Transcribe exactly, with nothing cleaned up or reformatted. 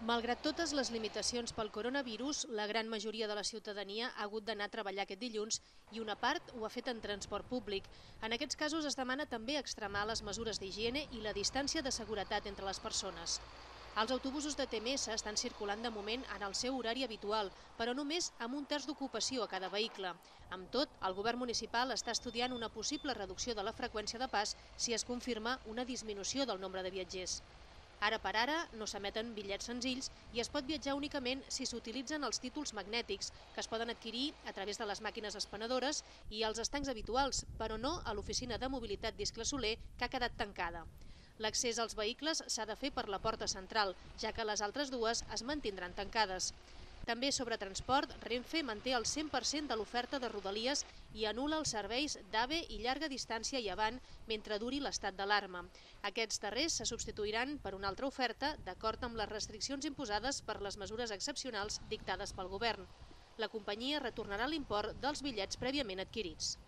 Malgrat totes les limitacions pel coronavirus, la gran majoria de la ciutadania ha hagut d'anar a treballar aquest dilluns i una part ho ha fet en transport públic. En aquests casos es demana també extremar les mesures d'higiene i la distància de seguretat entre les persones. Els autobusos de T M S estan circulant de moment en el seu horari habitual, però només amb un terç d'ocupació a cada vehicle. Amb tot, el govern municipal està estudiant una possible reducció de la freqüència de pas si es confirma una disminució del nombre de viatgers. Ara per ara no s'emeten bitllets senzills i es pot viatjar únicament si s'utilitzen els títols magnètics, que es poden adquirir a través de les màquines expenedores i els estancs habituals, però no a l'oficina de mobilitat d'Iscle Soler, que ha quedat tancada. L'accés als vehicles s'ha de fer per la porta central, ja que les altres dues es mantindran tancades. També sobre transport, Renfe manté el cent per cent de l'oferta de Rodalies i anul·la els serveis d'AVE i llarga distància i avant mentre duri l'estat d'alarma. Aquests darrers se substituiran per una altra oferta d'acord amb les restriccions imposades per les mesures excepcionals dictades pel govern. La companyia retornarà l'import dels bitllets prèviament adquirits.